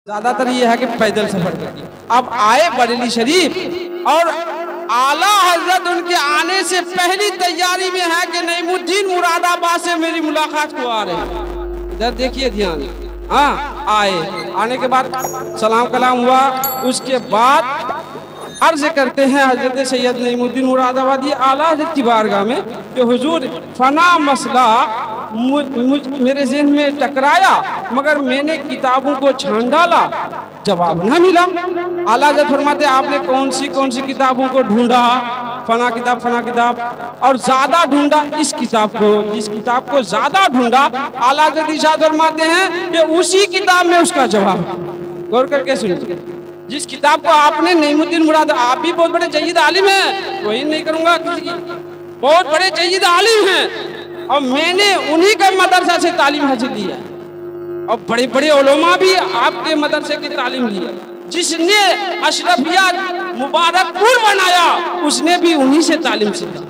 ज्यादातर ये है कि पैदल सफर करती। अब आए बरेली शरीफ और आला हजरत उनके आने से पहली तैयारी में है कि नईमुद्दीन मुरादाबाद से मेरी मुलाकात को आ रहे। इधर देखिए ध्यान। हाँ, आने के बाद सलाम कलाम हुआ। उसके बाद अर्ज करते हैं हजरत सैयद नईमुद्दीन मुरादाबादी आला हजरत की बारगाह में कि हुजूर फना मसला मेरे ज़हन में टकराया, मगर मैंने किताबों को छान डाला, जवाब न मिला। आला हजरत फरमाते आपने कौन सी किताबों को ढूंढा? फना किताब और ज्यादा ढूंढा इस किताब को, जिस किताब को ज्यादा ढूंढा आला हजरत इरशाद फरमाते हैं कि उसी किताब में उसका जवाब। गौर करके सुनिए, जिस किताब को आपने नईमुद्दीन मुराद, आप भी बहुत बड़े जय्यद आलिम हैं, वही नहीं करूंगा किसी की, बहुत बड़े जय्यद आलिम हैं और मैंने उन्हीं का मदरसा से तालीम हासिल की है और बड़े बड़े उलमा भी आपके मदरसे की तालीम ली है। जिसने अशरफिया मुबारकपुर बनाया उसने भी उन्हीं से तालीम सीखा।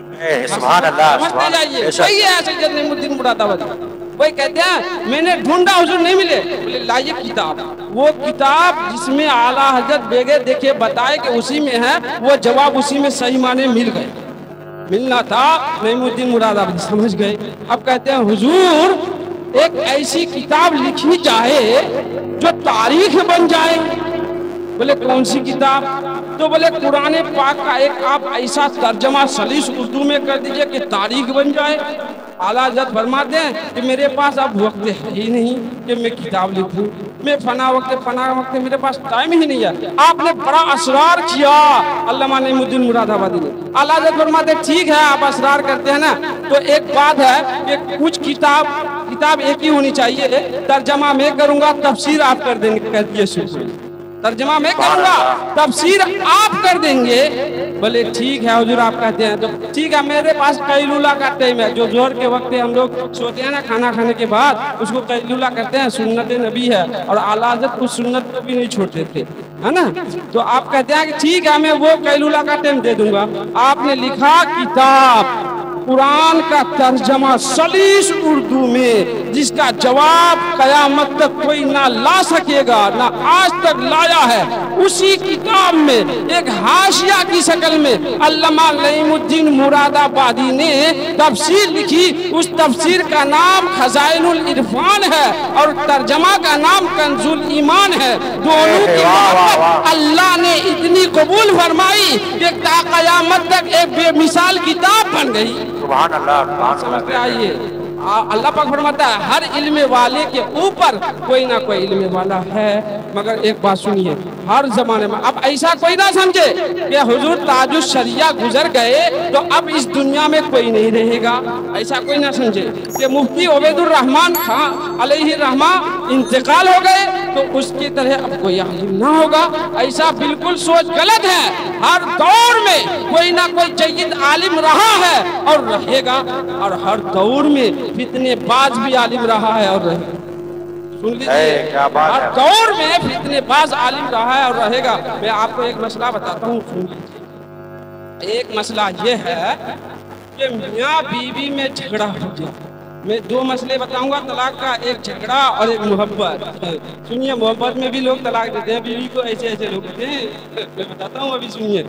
समझते जाइए, वही है सैयद नईमुद्दीन मुरादाबादी। वही कहते हैं मैंने ढूंढा, हुजूर नहीं मिले, बोले लाइए किताब। वो किताब जिसमें आला हजरत बेगे देखे बताए कि उसी में है, वो जवाब उसी में सही माने मिल गए। मिलना था, नईमुद्दीन मुरादाबादी समझ गए। अब कहते हैं हुजूर एक ऐसी किताब लिखनी चाहे जो तारीख बन जाए। बोले कौन सी किताब? तो बोले कुरान पाक का एक आप ऐसा तर्जमा सलीस उर्दू में कर दीजिए कि तारीख बन जाए। आला हज़रत फरमाते हैं कि मेरे पास अब वक्त है ही नहीं कि मैं किताब लिखूं, मैं फना वक्त मेरे पास टाइम ही नहीं है। आपने बड़ा असरार किया अल्लामा नईमुद्दीन मुरादाबादी ने। आला हज़रत फरमाते ठीक है, आप असरार करते हैं ना, तो एक बात है कि कुछ किताब एक ही होनी चाहिए, तर्जमा मैं करूंगा, तफसीर आप कर दिए। तर्जमा मैं करूंगा, तफसीर आप कर देंगे। बोले ठीक है हुजूर, आप कहते हैं तो ठीक है। मेरे पास कैलूला का टाइम है, जो जोहर के वक्त हम लोग सोते हैं ना खाना खाने के बाद, उसको कैलूला कहते हैं, सुन्नत नबी है और आला हज़रत कुछ सुन्नत को भी नहीं छोड़ते थे, है ना। तो आप कहते हैं कि ठीक है मैं वो कैलूला का टाइम दे दूंगा। आपने लिखा किताब कुरान का तर्जमा सलीस उर्दू में, जिसका जवाब कयामत तक कोई ना ला सकेगा, ना आज तक लाया है। उसी किताब में एक हाशिया की शक्ल में अल्लामा नईमुद्दीन मुरादाबादी ने तफसीर लिखी। उस तफसीर का नाम खजाइनुल इरफान है और तर्जमा का नाम कंजुल ईमान है। दोनों की मोहब्बत अल्लाह ने इतनी कबूल फरमाई कि कयामत तक एक बेमिसाल किताब बन गई। समझते आइए, अल्लाह पाक फरमाता है हर इल्म वाले के ऊपर कोई ना कोई इल्म वाला है। मगर एक बात सुनिए, हर जमाने में अब ऐसा कोई ना समझे कि हुजूर ताजुश शरिया गुजर गए तो अब इस दुनिया में कोई नहीं रहेगा। ऐसा कोई ना समझे कि मुफ्ती उबैदुर रहमान खान अलैहि रहमा इंतकाल हो गए तो उसकी तरह अब कोई आलिम ना होगा। ऐसा बिल्कुल सोच गलत है। हर दौर में कोई ना कोई जय्यद आलिम रहा है और रहेगा, और हर दौर में फितने बाज भी आलिम रहा है और रहेगा। सुन लीजिए, हर दौर में फितने बाज आलिम रहा है और रहेगा। मैं आपको एक मसला बताता हूँ, सुन लीजिए। एक मसला ये है कि मियाँ बीवी में झगड़ा हो गया। मैं दो मसले बताऊंगा, तलाक का, एक झगड़ा और एक मोहब्बत। सुनिए, मोहब्बत में भी लोग तलाक देते हैं बीवी को, ऐसे लोग देते हैं। मैं बताता हूँ, अभी सुनिए।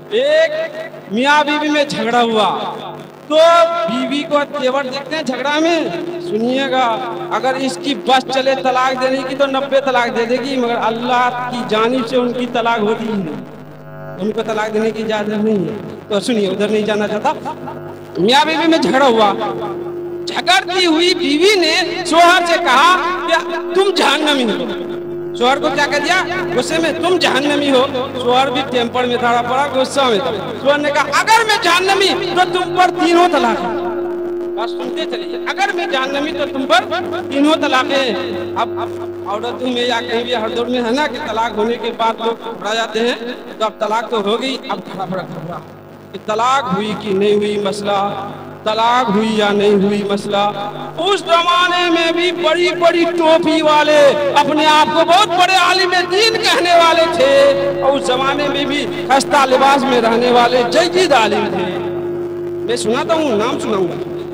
एक मियाँ बीवी में झगड़ा हुआ तो बीवी को तेवर देखते हैं झगड़ा में। सुनिएगा, अगर इसकी बस चले तलाक देने की तो 90 तलाक दे देगी, मगर अल्लाह की जानिब से उनकी तलाक होती ही नहीं, उनको तलाक देने की इजाजत नहीं है। तो सुनिए, उधर नहीं जाना चाहता। मियाँ बीवी में झगड़ा हुआ, झगड़ती हुई बीवी ने शोहर से कहा कि तुम जहन्नमी हो। शोहर को क्या कह दिया? गुस्से में, तुम जहन्नमी हो। शोहर भी टेम्पर में था, पड़ा गुस्सा में था। शोहर ने कहा अगर मैं जहन्नमी तो तुम पर 3 तलाक है। बात सुनते चलिए, अगर मैं जहन्नमी तो तुम पर 3 तलाक है। अब औरतों में या कहीं भी हर दौर में है ना कि तलाक होने के बाद लोग घबरा जाते हैं। तो अब तलाक तो हो गई, अब खड़ा तलाक हुई कि नहीं हुई मसला, तलाक हुई या नहीं हुई मसला। उस जमाने में भी बड़ी बड़ी टोपी वाले अपने आप को बहुत बड़े आलिम दीन कहने वाले थे और उस जमाने में भी खस्ता लिबास में रहने वाले जय्यद आलिम थे। मैं सुनाता हूँ, नाम सुनाऊंगा।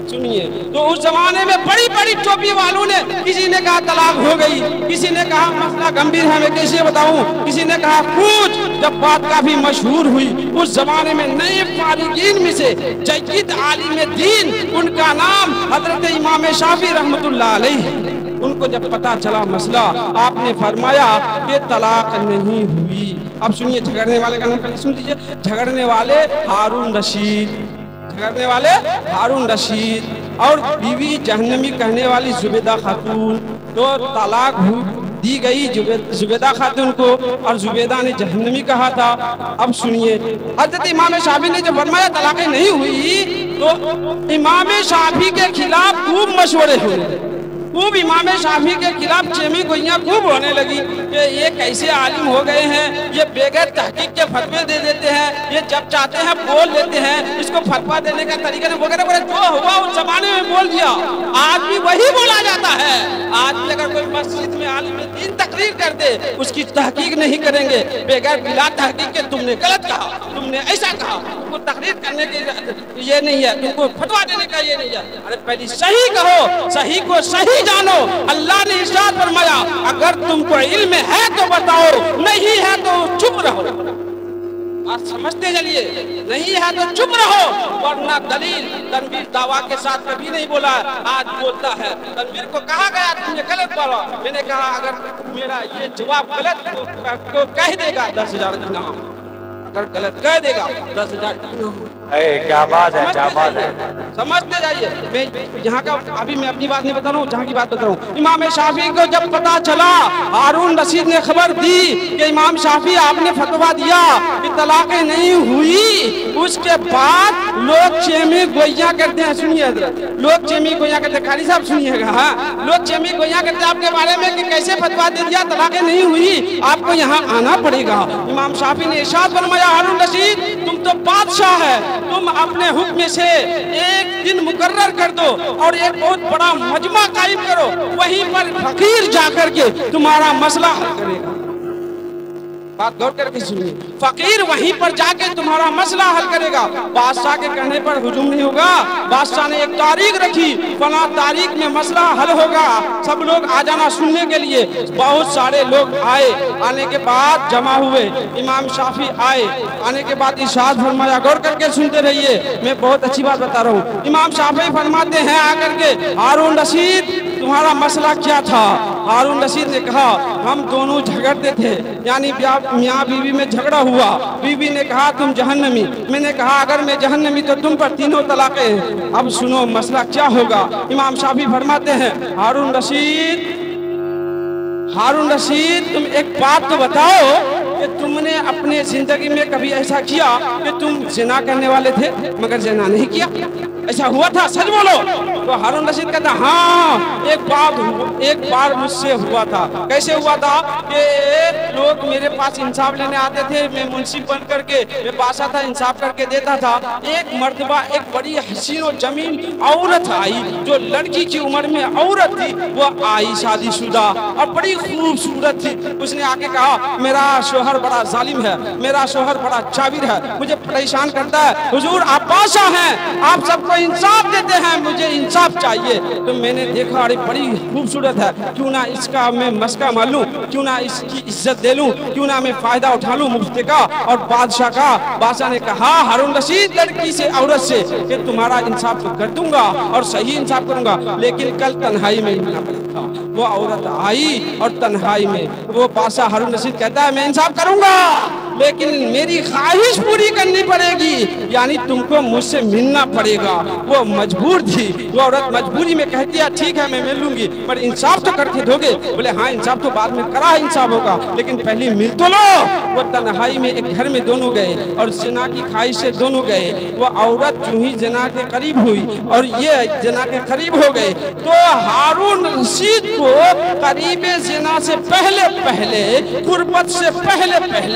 सुनिए, तो उस जमाने में बड़ी बड़ी टोपी वालों ने, किसी ने कहा तलाक हो गई, किसी ने कहा मसला गंभीर है मैं कैसे बताऊं, किसी ने कहा कुछ। जब बात काफी मशहूर हुई, उस जमाने में नए फारिगीन में से जय्यद आलिम दीन, उनका नाम हजरत इमाम शाफी रहमतुल्लाह अलैह, उनको जब पता चला मसला, आपने फरमाया कि तलाक नहीं हुई। अब सुनिए, झगड़ने वाले का नाम पहले सुन लीजिए। झगड़ने वाले हारून रशीद, झगड़ने वाले हारून रशीद और बीवी जहन्नमी कहने वाली जुबैदा खातून। तो तलाक दी गई जुबैदा खातून को और जुबैदा ने जहन्नमी कहा था। अब सुनिए, हजरत इमाम शाफी ने जब फरमाया तलाक नहीं हुई, तो इमाम शाफी के खिलाफ खूब मशवरे हुए, खूब इमाम शाफी के खिलाफ चेमी गोइयां खूब होने लगी कि ये कैसे आलिम हो गए हैं, ये बेगैर तहकीक के फतवे दे देते हैं, ये जब चाहते हैं बोल लेते हैं, इसको फतवा देने का तरीका नहीं वगैरह वगैरह। जो हुआ उस जमाने में बोल दिया, आज भी वही बोला जाता है। आज भी अगर कोई मस्जिद में आलिम दीन तकरीर कर दे, उसकी तहकीक नहीं करेंगे, बेगैर बिला तहकीक के तुमने गलत कहा, तुमने ऐसा कहा, तुमको तकरीर करने के ये नहीं है, तुमको फतवा देने का ये नहीं है। अरे पहले सही कहो, सही को सही जानो। अल्लाह ने इरशाद फरमाया, अगर तुमको इल्म है तो बताओ, नहीं है तो चुप रहो। आज समझते चलिए, नहीं है तो चुप रहो, वरना दलील तनवीर दावा के साथ कभी नहीं बोला, आज बोलता है। तनवीर को कहा गया तुमने गलत बोला, मैंने कहा अगर मेरा ये जवाब गलत तो कह देगा 10,000 इनाम, अगर गलत कह देगा 10,000 इनाम। क्या बात है, क्या बात है। समझते जाइए, मैं यहाँ का अभी मैं अपनी बात नहीं बता रहा हूँ, जहाँ की बात बता रहा हूँ। इमाम शाफी को जब पता चला, हारून रशीद ने खबर दी कि इमाम शाफी आपने फतवा दिया कि तलाक़ें नहीं हुई, उसके बाद लोग चेमी गोइयां करते हैं। सुनिए हजरत, लोग चेमी गोइयां करते हैं, कारी साहब सुनिएगा, हाँ, लोग चेमी गोइयां करते हैं आपके बारे में कि कैसे फतवा दे दिया, तलाक़ें नहीं हुई, आपको यहाँ आना पड़ेगा। इमाम शाफी ने इरशाद फरमाया, हारून रशीद तुम तो बादशाह है, तुम अपने हुक्म से एक दिन मुकर्रर कर दो और एक बहुत बड़ा मजमा कायम करो, वहीं पर फकीर जाकर के तुम्हारा मसला हल करेगा। बात गौर करके सुनिए, फकीर वहीं पर जाके तुम्हारा मसला हल करेगा। बादशाह के कहने पर हुजूम नहीं होगा, बादशाह ने एक तारीख रखी, फला तारीख में मसला हल होगा, सब लोग आ जाना सुनने के लिए। बहुत सारे लोग आए, आने के बाद जमा हुए, इमाम शाफी आए, आने के बाद इरशाद फरमाया, गौर करके सुनते रहिए, मैं बहुत अच्छी बात बता रहा हूँ। इमाम शाफी फरमाते हैं आकर के, हारून रशीद तुम्हारा मसला क्या था? हारून रशीद ने कहा, हम दोनों झगड़ते थे, यानी मियाँ बीवी में झगड़ा हुआ, बीवी ने कहा तुम जहन्नमी, मैंने कहा अगर मैं जहन्नमी तो तुम पर 3 तलाक़ें हैं, अब सुनो मसला क्या होगा। इमाम शाफी फरमाते हैं, हारून रशीद तुम एक बात तो बताओ कि तुमने अपने जिंदगी में कभी ऐसा किया कि तुम जिना करने वाले थे मगर जिना नहीं किया, ऐसा हुआ था, सच बोलो। तो हारून रशीद कहता, हाँ एक बार मुझसे हुआ था। कैसे हुआ था कि लोग मेरे पास इंसाफ लेने आते थे, मैं मुंशी बन करके मैं बादशाह था, इंसाफ करके देता था। एक मर्तबा एक बड़ी हसीन और जमीन औरत आई, जो लड़की की उम्र में औरत थी, वो आई शादीशुदा और बड़ी खूबसूरत थी। उसने आके कहा, मेरा शोहर बड़ा जालिम है, मेरा शोहर बड़ा जाबिर है, मुझे परेशान करता है, हुजूर आप बादशाह हैं, आप सबको इंसाफ देते हैं, मुझे इंसाफ चाहिए। तो मैंने देखा अरे बड़ी खूबसूरत है, क्यों ना इसका मैं मस्का मार लूं, क्यों ना इसकी इज्जत दे लूं, क्यों ना मैं फायदा उठा लूं मुफ्ती का और बादशाह का। बादशाह ने कहा, हारून रशीद लड़की से औरत से कि तुम्हारा इंसाफ तो कर दूंगा और सही इंसाफ करूंगा, लेकिन कल तन्हाई में मिलना पड़ेगा। वो औरत आई और तन्हाई में वो बादशाह हारून रशीद कहता है, मैं इंसाफ करूंगा लेकिन मेरी ख्वाहिश पूरी करनी पड़ेगी, यानी तुमको मुझसे मिलना पड़ेगा। वो मजबूर थी, वो औरत मजबूरी में कहती है, ठीक है मैं मिल लूंगी, पर इंसाफ तो करके दोगे? बोले हाँ इंसाफ तो बाद में करा इंसाफ होगा, लेकिन पहले मिल तो लो। वो तन्हाई में एक घर में दोनों गए और जिना की ख्वाहिश से दोनों गए। वो औरत जो ही जिना के करीब हुई और ये जिना के करीब हो गए, तो हारून रशीद को करीब जिना से पहले, कुर्बत से पहले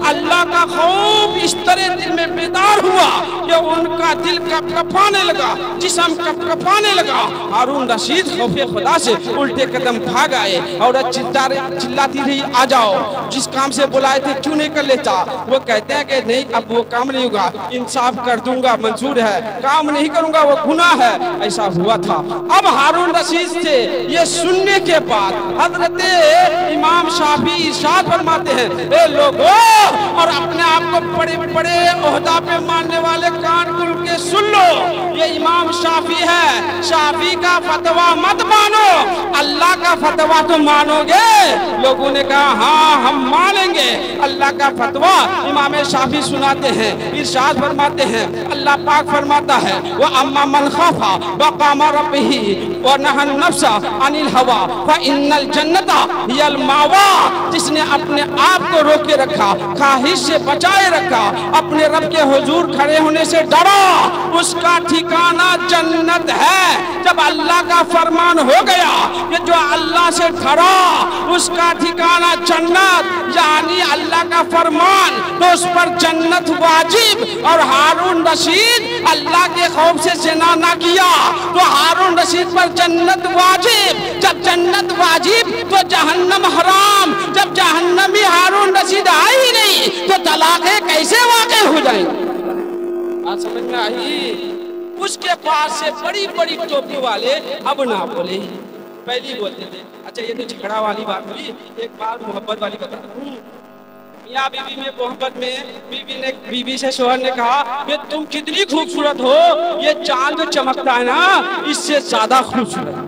अल्लाह का खौफ इस तरह दिल में बेदार हुआ कि उनका दिल कपकपाने लगा, जिस्म कपकपाने लगा। हारून रशीद खौफे खुदा से उल्टे कदम भाग आए। औरत चिल्लाती रही, आ जाओ, जिस काम से बुलाए थे क्यों नहीं कर लेता? वो कहते हैं कि नहीं, अब वो काम नहीं होगा, इंसाफ कर दूंगा, मंजूर है, काम नहीं करूंगा, वो गुनाह है। ऐसा हुआ था। अब हारून रशीद से ये सुनने के बाद हजरत इमाम शाफी इरशाद फरमाते हैं, ए लोगों, और अपने आप को बड़े बड़े ओहदा पे मानने वाले कान खुल के सुन लो, ये इमाम शाफी है, शाफी का फतवा मत मानो, अल्लाह का फतवा तो मानोगे? लोगों ने कहा हाँ हम मानेंगे। अल्लाह का फतवा इमाम शाफी सुनाते हैं, इरशाद फरमाते हैं, अल्लाह पाक फरमाता है, व अम्मा मन खौफा व कामा रब्बिही व नहन नफ्सा अनिल हवा फ इन्नल जन्नता हियल मावा। जिसने अपने आप को रोके रखा, ख्वाहिश से बचाए रखा, अपने रब के हुजूर खड़े होने से डरा, उसका ठिकाना जन्नत है। जब अल्लाह का फरमान हो गया कि जो अल्लाह से डरा उसका ठिकाना जन्नत, यानी अल्लाह का फरमान, तो उस पर जन्नत वाजिब। और हारून रशीद अल्लाह के खौफ से जिना ना किया तो हारून रशीद पर जन्नत वाजिब। जब जन्नत वाजिब तो जहन्नम हराम। जब जहन्नमी हारून रशीद आई ही नहीं तो तलाक़ें कैसे वाक़े हो जाएंगी? बात समझ में आई? उसके पास से बड़ी बड़ी टोपी वाले अब ना बोले, पहले बोलते थे। अच्छा ये तो झगड़ा वाली बात हुई। एक बार मोहब्बत वाली बता दूं। मियां बीवी में मोहब्बत में बीवी से शोहर ने कहा कि तुम कितनी खूबसूरत हो, ये चांद जो चमकता है ना इससे ज्यादा खूबसूरत।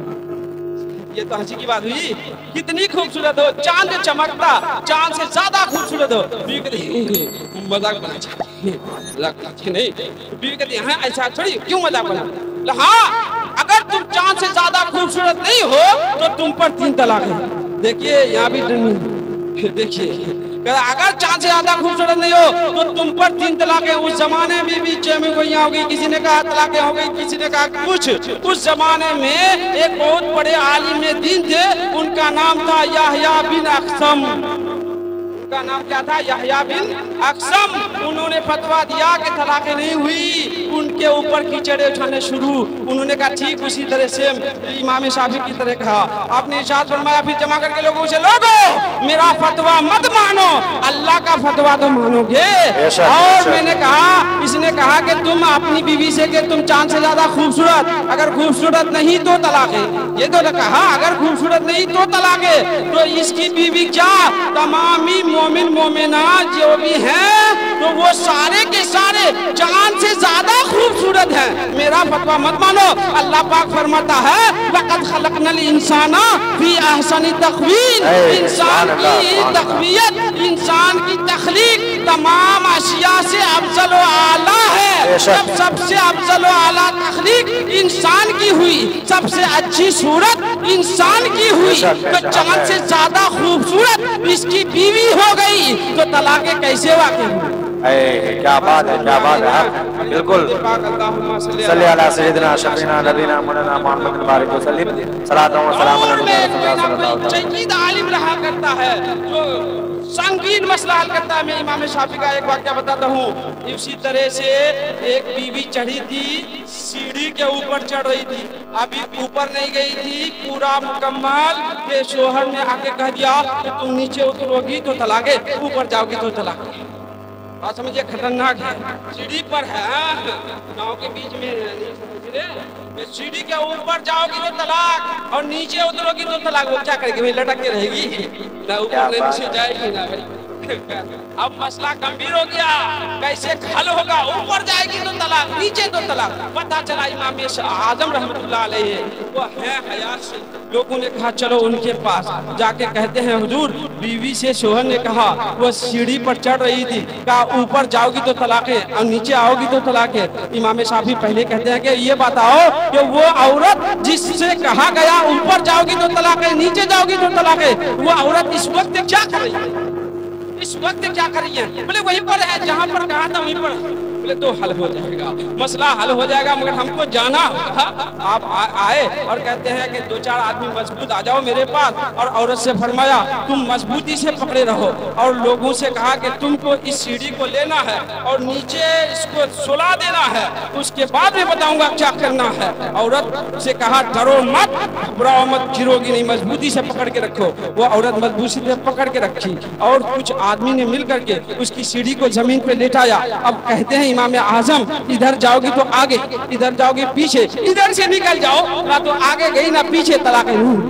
ये तो हंसी की बात हुई, कितनी खूबसूरत हो, चांद जो चमकता चांद से ज्यादा खूबसूरत हो। बीवी कहती मजाक बना नहीं, बीवी कहती हाँ ऐसा थोड़ी, क्यों मजाक बना? हाँ, अगर तुम चांद से ज्यादा खूबसूरत नहीं हो तो तुम पर 3 तलाक है। देखिए यहाँ भी देखिए, अगर चांद से ज्यादा खूबसूरत नहीं हो तो तुम पर 3 तलाक़ें। उस जमाने में भी 6 में गोइयां हो गई, किसी ने कहा तलाक़ें हो गई, किसी ने कहा कुछ। उस जमाने में एक बहुत बड़े आलिम दीन थे, उनका नाम था याहया बिन अक़सम। उनका नाम क्या था? याहया बिन अक़सम। उन्होंने फतवा दिया कि तलाक़ें नहीं हुई, उनके ऊपर कीचड़े उठाने शुरू। उन्होंने कहा ठीक उसी तरह से इमाम शाफी की तरह कहा। आपने इरशाद फरमाया फिर जमा करके लोगों से, लोगों मेरा फतवा मत मानो, अल्लाह का फतवा तो मानोगे। और मैंने कहा, इसने कहा कि तुम अपनी बीवी से कि तुम चांद से ज्यादा खूबसूरत, अगर खूबसूरत नहीं तो तलाक़ें। ये तो कहा अगर खूबसूरत नहीं तो तलाक़ें। तो इसकी बीवी क्या, तमामी मोमिन मोमिना जो भी हैं तो वो सारे के सारे चांद से ज्यादा खूबसूरत है। मेरा फतवा मत मानो। अल्लाह पाक फरमाता है लक़द खलक़नल इंसाना फी अहसनी तक़वीम। इंसान की तक़वियत, इंसान की तख्लीक तमाम अशिया से अफजल व आला है। जब सबसे अफजल व आला तख्लीक इंसान की हुई, सबसे अच्छी सूरत इंसान की हुई, तो चांद से ज्यादा खूबसूरत इसकी बीवी हो गई, तो तलाक़ें कैसे वाक़ई हुई? क्या बात है, क्या बात है। बिल्कुल सल्ली अला सय्यिदना शफीना नबीना मौलाना मुहम्मद बारिक वसल्लम सलातो व सलाम अलैहि आलिम रहा करता है जो संगीन मसला हल करता है। मैं इमाम शाफी का एक वाक़या बताता हूँ। इसी तरह से एक बीवी चढ़ी थी, सीढ़ी के ऊपर चढ़ रही थी, अभी ऊपर नहीं गई थी पूरा मुकम्मल के शोहर ने आके कह दिया कि तुम नीचे उतरोगी तो तलाक़, ऊपर जाओगी तो तलाक़। बात समझिए, खतरनाक है। सीढ़ी पर है, गाँव के बीच में सीढ़ी के ऊपर जाओगी तो तलाक और नीचे उतरोगी तो तलाक। वो क्या करेगी भाई, लटक के रहेगी ना, ऊपर नीचे जाएगी ना भाई। अब मसला गंभीर हो गया, कैसे हल होगा? ऊपर जाएगी तो तलाक, नीचे तो तलाक। पता चला इमाम आजम रहमतुल्लाह अलैहि वो है हयात से। लोगों ने कहा चलो उनके पास जाके कहते हैं हुजूर बीवी से शोहर ने कहा वो सीढ़ी पर चढ़ रही थी, कहा ऊपर जाओगी तो तलाक है और नीचे आओगी तो तलाक है। इमाम शाफी पहले कहते हैं कि ये बताओ कि वो औरत जिससे कहा गया ऊपर जाओगी तो तलाक है, नीचे जाओगी तो तलाक है, वो औरत इस वक्त क्या कर रही है? इस वक्त क्या कर रही है? बोले वहीं पर है जहाँ पर कहा था वहीं पर। बोले तो हल हो जाएगा, मसला हल हो जाएगा, मगर हमको जाना होगा। आप आए और कहते हैं कि 2-4 आदमी मजबूत आ जाओ मेरे पास, और औरत से फरमाया तुम मजबूती से पकड़े रहो, और लोगों से कहा कि तुमको इस सीढ़ी को लेना है और नीचे इसको सुला देना है, उसके बाद में बताऊंगा क्या करना है। औरत से कहा डरो मत, घबराओ मत, गिरोगी नहीं, मजबूती से पकड़ के रखो। वो औरत मजबूती से पकड़ के रखी और कुछ आदमी ने मिल करके उसकी सीढ़ी को जमीन पे लेटाया। अब कहते हैं इमाम आजम इधर जाओगी तो आगे, इधर जाओगी पीछे, इधर से निकल जाओ ना तो आगे गई ना पीछे, तलाक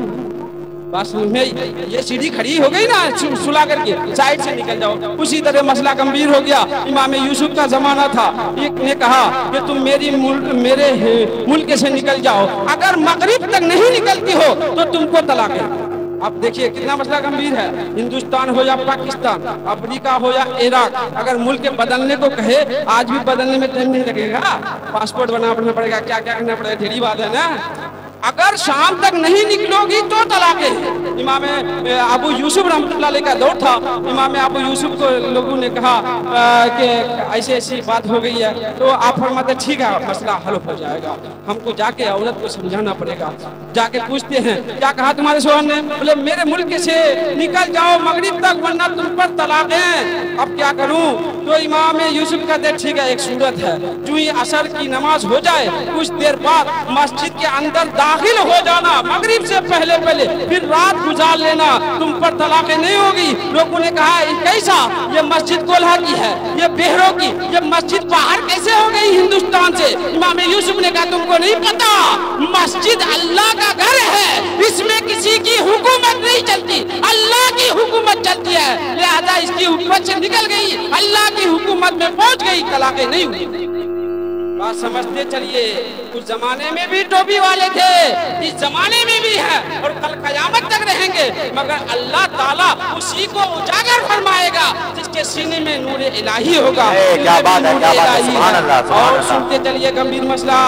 बस में ये सीढ़ी खड़ी हो गई ना सुला करके, साइड से निकल जाओ। उसी तरह मसला गंभीर हो गया। इमाम यूसुफ का जमाना था, एक ने कहा कि तुम मेरे मुल्क से निकल जाओ, अगर मगरिब तक नहीं निकलती हो तो तुमको तलाक है। अब देखिए कितना मसला गंभीर है। हिंदुस्तान हो या पाकिस्तान, अफ्रीका हो या इराक, अगर मुल्क बदलने को कहे आज भी बदलने में टाइम नहीं लगेगा, पासपोर्ट बनाना पड़ेगा, क्या क्या करना पड़ेगा, ढेरी बात है ना। अगर शाम तक नहीं निकलोगी तो तलाक है। इमाम अबू यूसुफ रहमतुल्लाह अलैह का दौर था। इमाम अबू यूसुफ को लोगों ने कहा कि ऐसी ऐसी बात हो गई है, तो आप फरमाते ठीक है मसला हल हो जाएगा, हमको जाके औरत को समझाना पड़ेगा। जाके पूछते हैं क्या कहा तुम्हारे शोहर ने? बोले मेरे मुल्क से निकल जाओ मगरिब तक वरना तुम पर तलाक है। अब क्या करूं? तो इमाम यूसुफ कहते ठीक है, एक सूरत है, जो ही असर की नमाज हो जाए कुछ देर बाद मस्जिद के अंदर दाखिल हो जाना मगरिब से पहले पहले, फिर रात गुजार लेना, तुम पर तलाक नहीं होगी। लोगों ने कहा कैसा, ये मस्जिद कोल्हा की है, ये बेहरों की, ये मस्जिद बाहर कैसे हो गई हिंदुस्तान से? इमाम यूसुफ ने कहा तुमको नहीं पता, मस्जिद अल्लाह का घर है, इसमें किसी की हुकूमत नहीं चलती, अल्लाह की हुकूमत चलती है, लिहाजा इसकी हुकूमत से निकल गई, अल्लाह की हुकूमत में पहुंच गई, तलाक नहीं हुई। बात समझते चलिए, उस जमाने में भी टोपी वाले थे, इस जमाने में भी है और कल कयामत तक रहेंगे, मगर अल्लाह ताला उसी को उजागर फरमाएगा जिसके सीने में नूर इलाही होगा। क्या बात है, क्या बात है, सुभान अल्लाह, सुभान और अल्लाह। सुनते चलिए गंभीर मसला,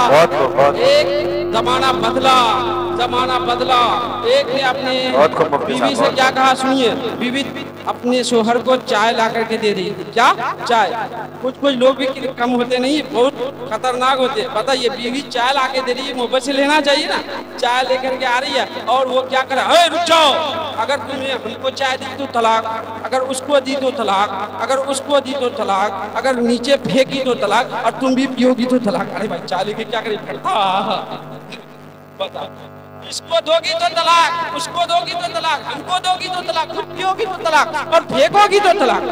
एक जमाना बदला, जमाना बदला। एक ने अपने बीवी से क्या कहा सुनिए, बीवी अपने शोहर को चाय ला करके दे रही थी। क्या चाय? कुछ लोग भी कम होते नहीं, बहुत खतरनाक होते। बताइए, बीवी चाय ला के दे रही है, मोहब्बत से लेना चाहिए ना। चाय लेकर के आ रही है और वो क्या करे, अरे रुक जाओ, अगर तुमने हमको चाय दी तो तलाक, अगर उसको दी तो तलाक, अगर उसको दी तो तलाक, अगर नीचे फेंकी तो तलाक, और तुम भी पियोगी तो तलाक। अरे भाई चाय लेके क्या करेगी? बताओ, इसको दोगी तो तलाक, उसको दोगी तो तलाक, हमको दोगी तो तलाक, खुद पियोगी तो तलाक, और फेंकोगी तो तलाक।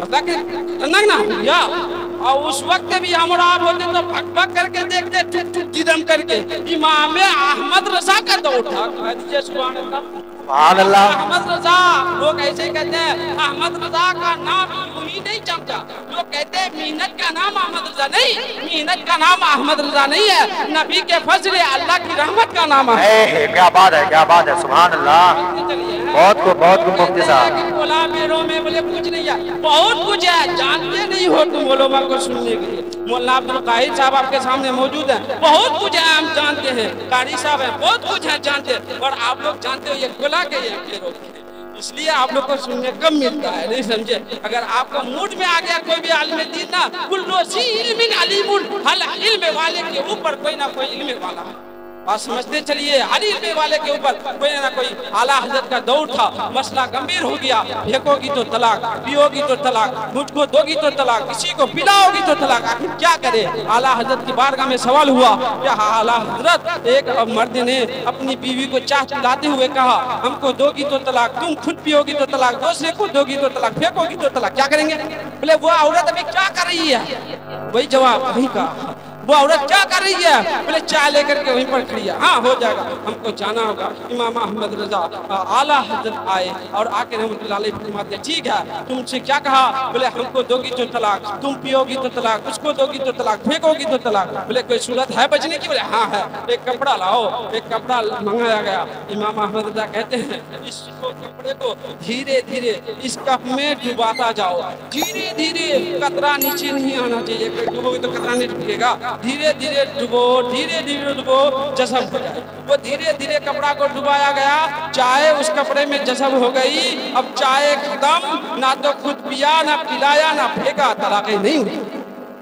मतलब ना भैया, और उस वक्त भी हम आप होते तो भग भग करके देखते, चुप चुप जिदम करके। इमाम अहमद रजा का दौर था, कह दीजिए सुभान अल्लाह। अहमद रजा, लोग ऐसे कहते हैं, अहमद रजा का नाम यूं ही नहीं चमका। लोग कहते हैं मेहनत का नाम अहमद रजा नहीं, मेहनत का नाम अहमद रजा नहीं है, नबी के फजल अल्लाह की रहमत का नाम है। क्या बात है, क्या बात है, सुभान अल्लाह। बहुत को मुफ्ती साहब मेरों में बोले कुछ नहीं है, बहुत कुछ है, जानते नहीं हो तुम उलमा को सुनने के लिए। मौलाना अब्दुल काहिर साहब आपके सामने मौजूद हैं, बहुत कुछ है हम जानते हैं, कारी साहब है, बहुत कुछ है जानते हैं, और आप लोग जानते हो ये खुला के ये फेरों, इसलिए आप लोग को सुनने कम मिलता है, नहीं समझे। अगर आपका मूड में आ गया कोई भी आलिम दीन ना, कुल्लु सी इल्मिन अलीमुन, हर इल्म वाले के ऊपर कोई ना कोई इल्म वाला है। और समझते चलिए, हर इल्म वाले के ऊपर कोई ना कोई आला हजरत का दौर था। मसला गंभीर हो गया, फेंकोगी तो तलाक, पियोगी तो तलाक, मुझको दोगी तो तलाक, किसी को पिलाओगी तो तलाक, आखिर क्या करे? आला हजरत की बारगाह में सवाल हुआ, क्या आला हजरत, एक मर्द ने अपनी बीवी को चाय पिलाते हुए कहा, हमको दोगी तो तलाक, तुम खुद पियोगी तो तलाक, दूसरे को दोगी तो तलाक, फेंकोगी तो तलाक, क्या करेंगे? बोले वो औरत अभी क्या कर रही है? वही जवाब वही का, वो औरत क्या कर रही है? बोले चाय लेकर के वहीं पर खड़ी है। हाँ हो जाएगा, हमको जाना होगा। इमाम अहमद रजा आला हजरत आए और आके रहमतुल्लाह अलैह फरमाते ठीक है, तुमसे क्या कहा? बोले हमको दोगी तो तलाक, तुम पियोगी तो तलाक, उसको दोगी तो तलाक, फेंकोगी तो तलाक। बोले कोई सूरत है बचने की? बोले हाँ है, एक कपड़ा लाओ। एक कपड़ा मंगाया गया। इमाम अहमद रजा कहते हैं इसको कपड़े को धीरे धीरे इस कप में डुबाता जाओ, धीरे धीरे, कतरा नीचे नहीं आना चाहिए, डुबोगे तो कतरा नहीं टूटेगा, धीरे धीरे डुबो, धीरे धीरे डुबो, जज़ब हो जाए। वो धीरे धीरे कपड़ा को डुबाया गया, चाय उस कपड़े में जज़ब हो गई। अब चाय खत्म, ना तो खुद पिया, ना पिलाया, ना फेंका, तलाक नहीं हुई।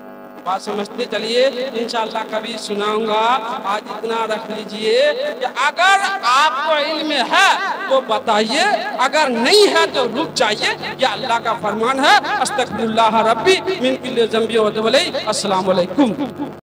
बात समझते चलिए, इंशाअल्लाह कभी सुनाऊंगा। आज इतना रख लीजिए कि अगर आपको इल्म है तो बताइए, अगर नहीं है तो रुक जाइए। यह अल्लाह का फरमान है। अस्तगफिरुल्लाह रब्बी मिन कुल्ली ज़ंबी व तौबा इलैहि। अस्सलामु अलैकुम।